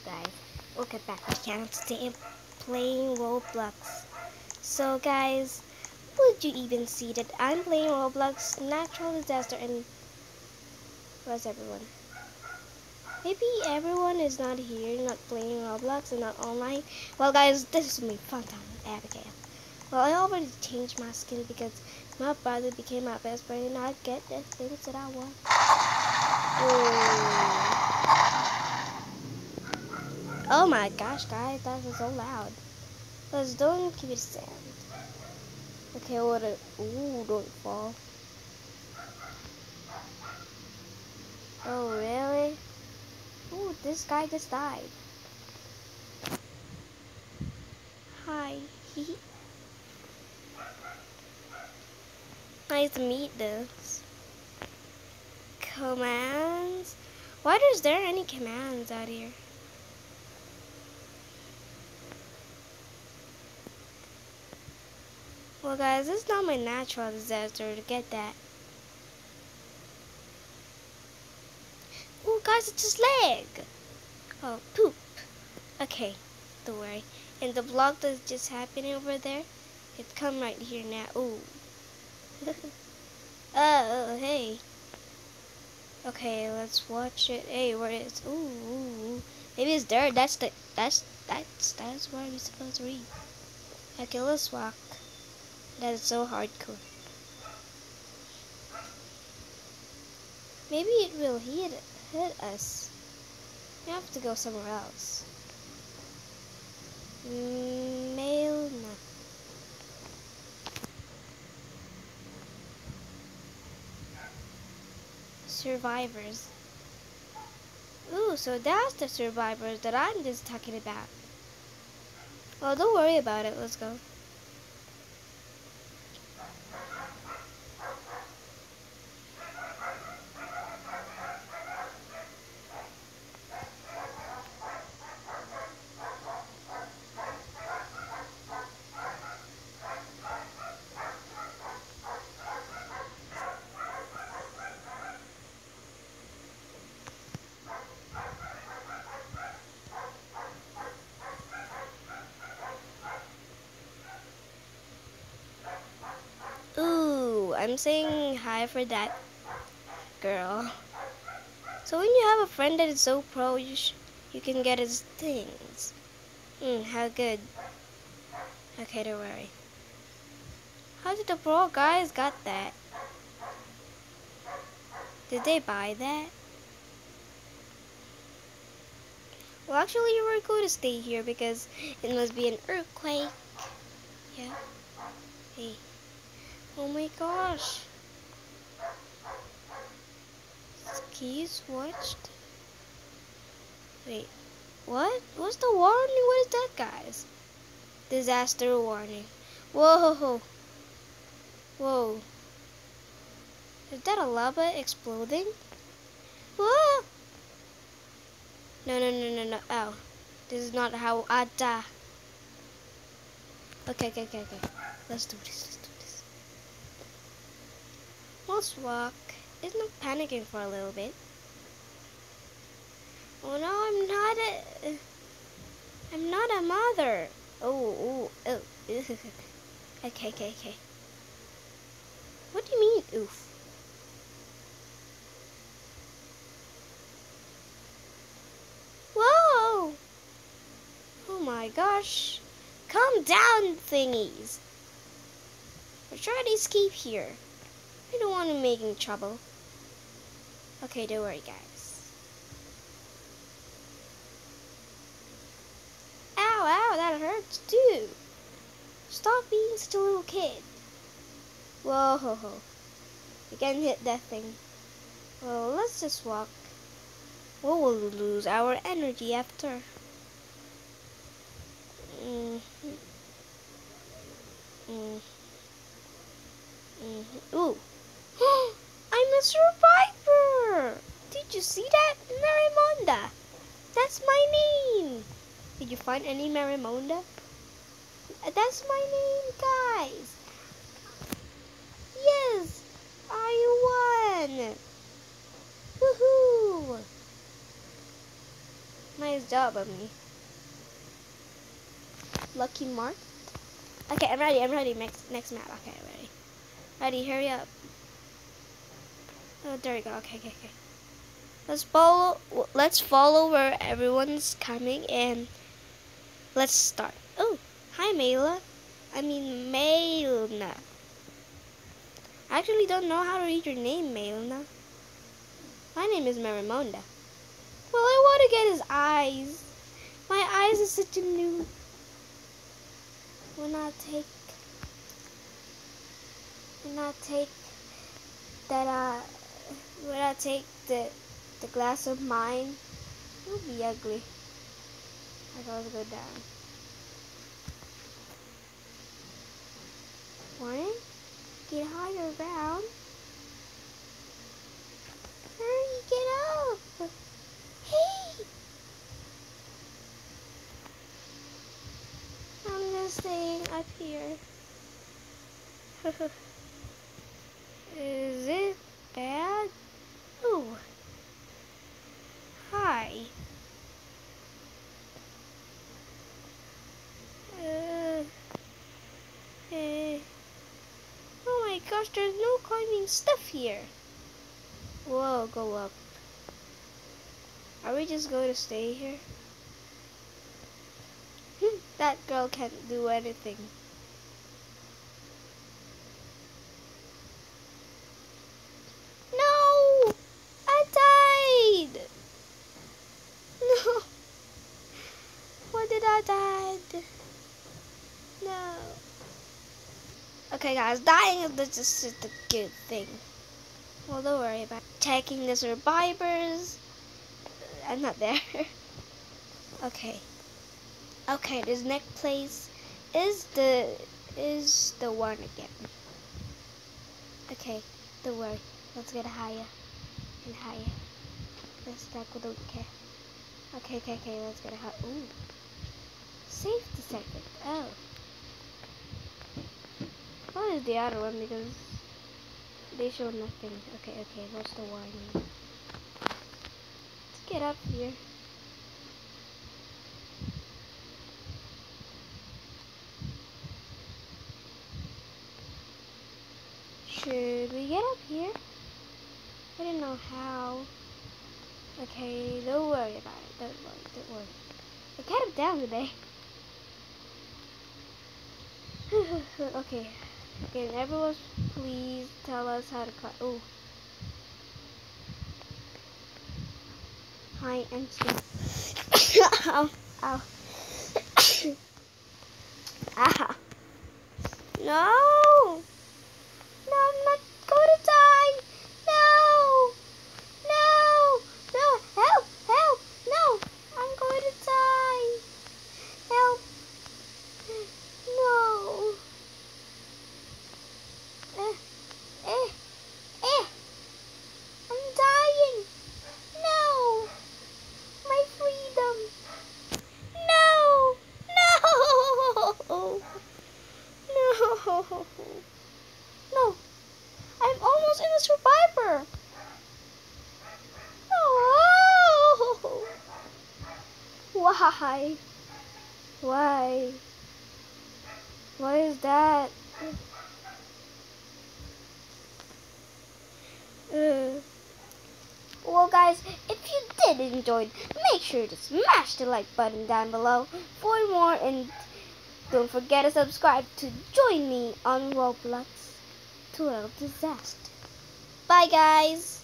guys, welcome back to the channel. Today I'm playing Roblox. So guys, would you even see that I'm playing Roblox Natural Disaster and where's everyone? Maybe everyone is not here, not playing Roblox and not online. Well guys, this is my fun time with Abigail. Well, I already changed my skin because my brother became my best friend and I get the things that I want. Oh my gosh, guys, that was so loud. Let's don't keep it sand. Okay, what a don't fall. Oh really? Ooh, this guy just died. Hi. Nice to meet this. Commands? Why is there any commands out here? Well guys, this is not my natural disaster to get that. Ooh guys, it's his leg. Oh, poop. Okay, don't worry. And the block that's just happening over there, it come right here now. Ooh. Oh, hey. Okay, let's watch it. Hey, where is? Ooh. Maybe it's there. That's where we're supposed to read. Okay, let's walk. That is so hardcore. Maybe it will hit us. We have to go somewhere else. Mail no. Survivors. Ooh, so that's the survivors that I'm just talking about. Well, don't worry about it. Let's go. Ooh, I'm saying hi for that girl. So when you have a friend that is so pro, you can get his things. How good. Okay, don't worry. How did the pro guys got that? Did they buy that? Well, actually, you were going to stay here because it must be an earthquake. Yeah. Hey. Oh my gosh. Skis watched. Wait. What? What's the warning? What is that, guys? Disaster warning. Whoa. Whoa. Is that a lava exploding? Whoa. No. Oh. This is not how I die. Okay. Let's do this. Let's walk. It's not panicking for a little bit. Oh no, I'm not a mother. Oh. Okay. What do you mean, oof? Whoa! Oh my gosh. Calm down, thingies. We're trying to escape here. I don't want to make any trouble. Okay, don't worry, guys. Ow, that hurts too. Stop being such a little kid. Whoa, you can hit that thing. Well, let's just walk. We'll lose our energy after. Ooh. I'm a survivor! Did you see that? Marimonda! That's my name! Did you find any Marimonda? That's my name, guys! Yes! I won! Woohoo! My nice job of me. Lucky Mark. Okay, I'm ready. Next map. Okay, ready. Ready, hurry up. Oh, there we go. Okay. Let's follow where everyone's coming and let's start. Oh, hi Mayla. Maylna. I actually don't know how to read your name, Maylna. My name is Marimonda. Well, I want to get his eyes. My eyes are such a new. When I take the glass of mine, it'll be ugly. I gotta go down. Morning? Get higher ground. Hurry, get up! Hey! I'm just staying up here. Is it bad? Ooh. Hi. Oh my gosh, there's no climbing stuff here. Whoa, go up. Are we just going to stay here? That girl can't do anything. No! I died! No! Why did I die? No. Okay guys, dying is just a good thing. Well, don't worry about checking the survivors. I'm not there. Okay. Okay, this next place is the one again. Okay, don't worry. Let's get higher and higher. Let's start with okay. Okay, let's get higher. Ooh. Safety second. Oh. What is the other one? Because they show nothing. Okay, what's the warning? Let's get up here. Should we get up here? I don't know how. Okay, don't worry about it. Don't worry. I got him down today. Okay, everyone please tell us how to climb. Oh. Hi, MC. Ow. Ow. Ah. No! No, I'm not going to die! No! No! No! Help! Help! No! I'm going to die! Help! No! I'm dying! No! My freedom! No! No! No! No! I'm almost in a survivor! Oh! Why? Why? What is that? Well guys, if you did enjoy, make sure to smash the like button down below for more, and don't forget to subscribe to join me on Roblox Total Disaster. Bye guys!